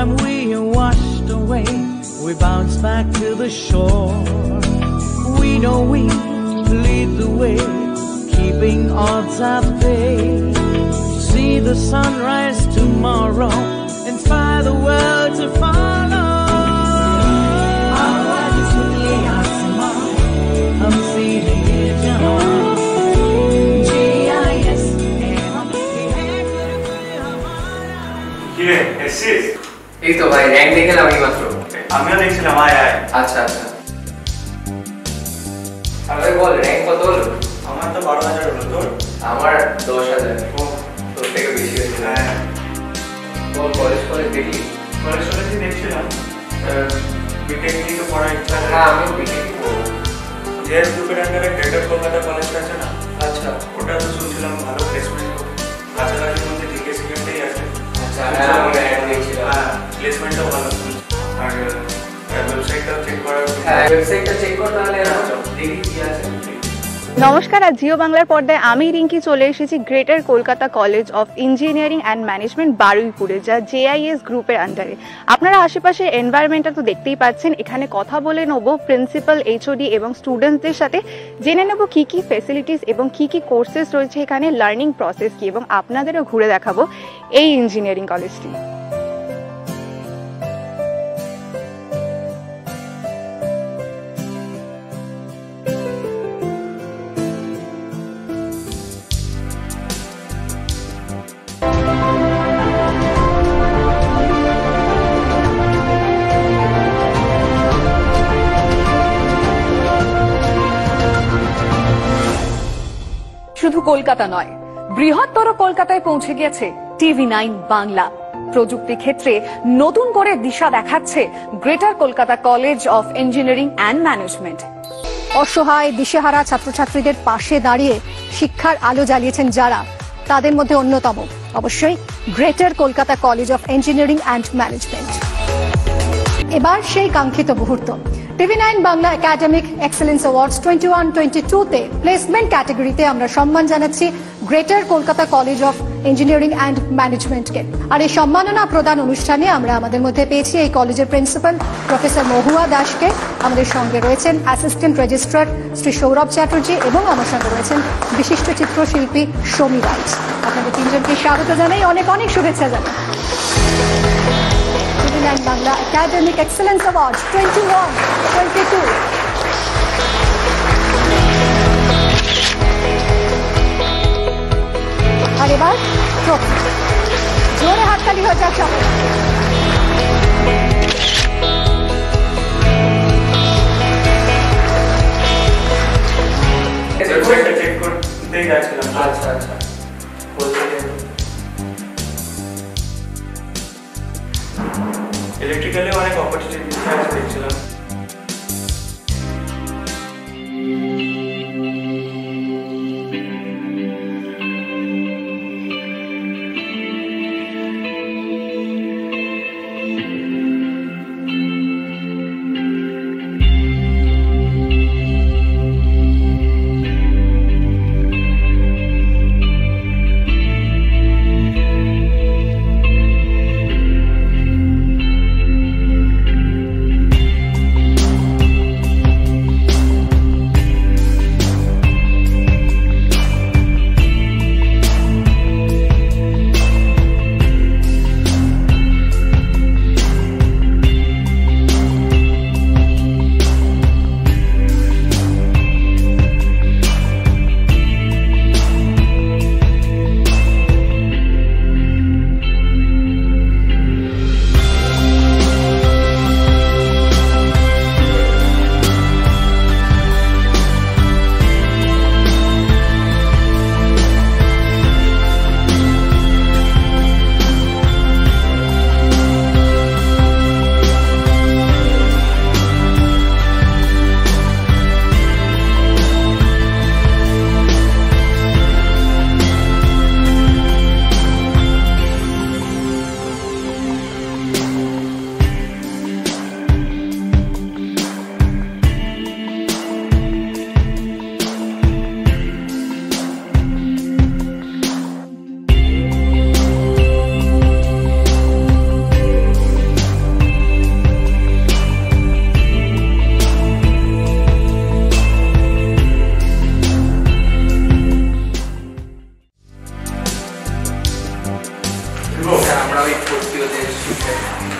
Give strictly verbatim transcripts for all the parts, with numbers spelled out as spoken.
time we are washed away, we bounce back to the shore. We know we lead the way, keeping odds at bay. See the sunrise tomorrow, inspire the world to follow. हम सीधे जहाँ J I S কিরে এসছিস? এই তো ভাই rank দেখলাম আমি মাত্র। আমিও দেখছিলাম আয় আয়। আচ্ছা আচ্ছা। আর ভাই বল র‍্যাঙ্ক কত হলো? আমার তো বারো হাজার হলো, তোর? আমার দশ হাজার। ও তোর থেকে বেশি হয়েছে। হ্যাঁ। বল কলেজ কলেজ দেখলি? কলেজ কলেজ দেখছিলাম। বিটেক নিয়ে তো পড়ার ইচ্ছা। হ্যাঁ আমি বিটেক করব। J I S গ্রুপের আন্ডারে গ্রেটার কলকাতা কলেজ আছে না? আচ্ছা। ওটা তো শুনছিলাম ভালো প্লেসমেন্ট হবে। কাছাকাছি মধ্যে জিকে সেকেন্ডেই আছে। আচ্ছা হ্যাঁ আমি অ্যাড দেখছিলাম। হ্যাঁ প্লেসমেন্টটাও ভালো। আর ওয়েবসাইটটাও চেক করা। হ্যাঁ ওয়েবসাইটটা চেক কর তাহলে দেখি কি আছে। নমস্কার, আজ জিও বাংলার পর্দায় আমি রিঙ্কি চলে এসেছি greater Kolkata college of engineering and management বারুইপুরে, যা জে আই এস গ্রুপের আন্ডারে। আপনারা আশেপাশে এনভায়রনমেন্টটা তো দেখতেই পাচ্ছেন। এখানে কথা বলে নেবো প্রিন্সিপাল, এইচওডি এবং স্টুডেন্টসদের সাথে, জেনে নেব কি কি ফেসিলিটিস এবং কি কি কোর্সেস রয়েছে এখানে, লার্নিং প্রসেস কি, এবং আপনাদেরও ঘুরে দেখাবো এই ইঞ্জিনিয়ারিং কলেজটি। শুধু কলকাতা নয়, বৃহত্তর কলকাতায় পৌঁছে গেছে টিভি নাইন বাংলা। প্রযুক্তি ক্ষেত্রে নতুন করে দিশা দেখাচ্ছে greater Kolkata college of engineering and management. অসহায় দিশেহারা ছাত্রছাত্রীদের পাশে দাঁড়িয়ে শিক্ষার আলো জ্বালিয়েছেন যারা, তাদের মধ্যে অন্যতম অবশ্যই greater Kolkata college of engineering and management. এবার সেই কাঙ্ক্ষিত মুহূর্ত। TV nine Bangla academic excellence awards twenty one twenty two তে প্লেসমেন্ট ক্যাটাগরিতে আমরা সম্মান জানাচ্ছি greater Kolkata college of engineering and ম্যানেজমেন্টকে। আর এই সম্মাননা প্রদান অনুষ্ঠানে আমরা আমাদের মধ্যে পেয়েছি এই কলেজের প্রিন্সিপাল প্রফেসর মহুয়া দাসকে, আমাদের সঙ্গে রয়েছেন অ্যাসিস্ট্যান্ট রেজিস্ট্রার শ্রী সৌরভ চ্যাটার্জি, এবং আমার সঙ্গে রয়েছেন বিশিষ্ট চিত্রশিল্পী সমী রাইট। আপনাদের তিনজনকে স্বাগত জানাই, অনেক অনেক শুভেচ্ছা জানাই। TV nine Bangla academic excellence award twenty one twenty two. আর এবার জোরে হাততালি হয়ে যাক সবাই। চেক করতেই যাচ্ছিলাম। আচ্ছা আচ্ছা। ইলেকট্রিক্যালে অনেক অপরচুনিটি আছে দেখছিলাম।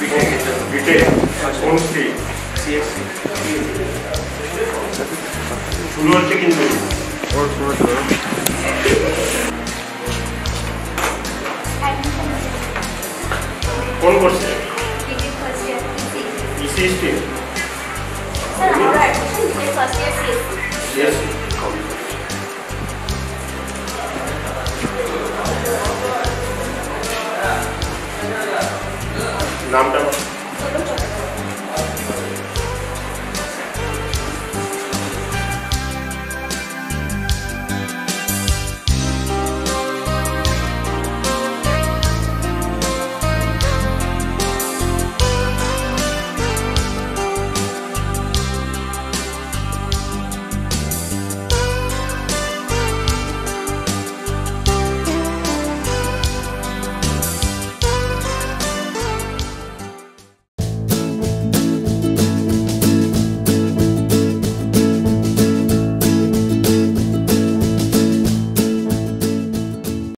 বিটেক কোন স্ট্রিম সিএসসি শুরু হচ্ছে কিন্তু ওর শুরু হলো কোন করছে B Tech first year EC stream sir हमारा admission B Tech first year CSC yes নামটা सोलो